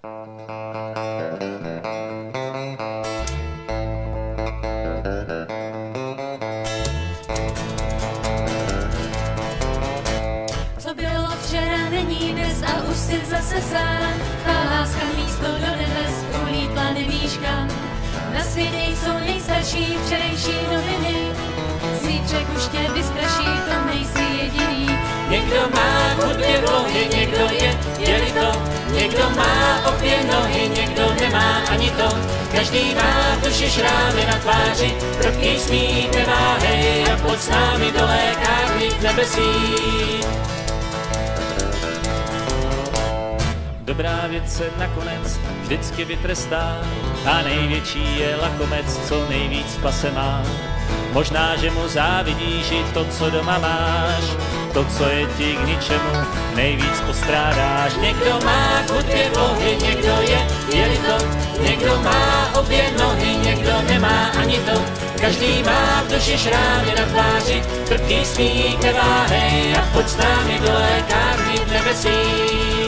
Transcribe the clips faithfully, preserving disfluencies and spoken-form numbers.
Co bylo včera, není dnes a už si zase sám. Ta láska místo do nebes ulítla nevíš kam. Na světě jsou nejstarší včerejší noviny. Zítřek už tě vystraší, to nejsi jediný. Někdo má v hudbě vlohy, někdo je, je to. Někdo má obě nohy, někdo nemá ani to. Každý má v duši šrámy na tváři, prudký smích neváhej a pojď s námi do lékárny k nebesí. Dobrá věc se nakonec vždycky vytrestá a největší je lakomec, co nejvíc v pase má. Možná, že mu závidíš i to, co doma máš, to, co je ti k ničemu, nejvíc postrádáš. Někdo má v hudbě vlohy, někdo je, je to. Někdo má obě nohy, někdo nemá ani to. Každý má v duši šrámy na tváři, trpký smích neváhej a pojď s námi do lékárny v nebesí.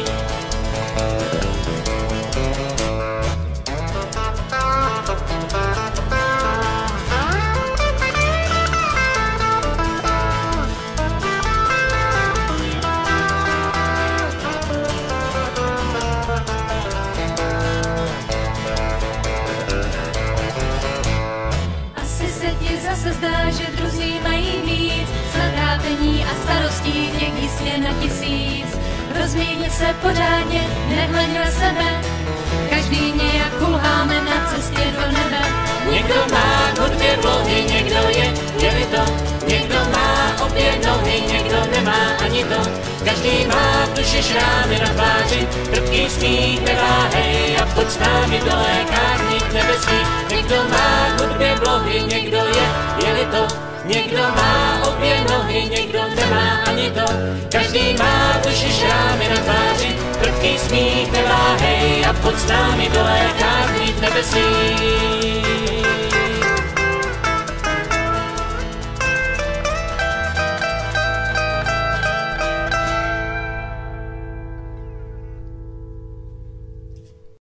Zase zdá, že druzí mají víc zatrápení a starostí, těch jistě na tisíc. Rozhlídni se pořádně, nehleď na sebe, každý nějak kulháme na cestě do nebe. Někdo má v hudbě vlohy, někdo je, je to. Někdo má obě nohy, někdo nemá ani to. Každý má v duši šrámy na tváři, trpký smích neváhej a pojď s námi do lékárny k nebesí. Někdo má v hudbě vlohy, někdo je, je to. Někdo má obě nohy, někdo nemá ani to. Každý má v duši šrámy na tváři, trpký smích neváhej a pojď s námi do lékárny k nebesí.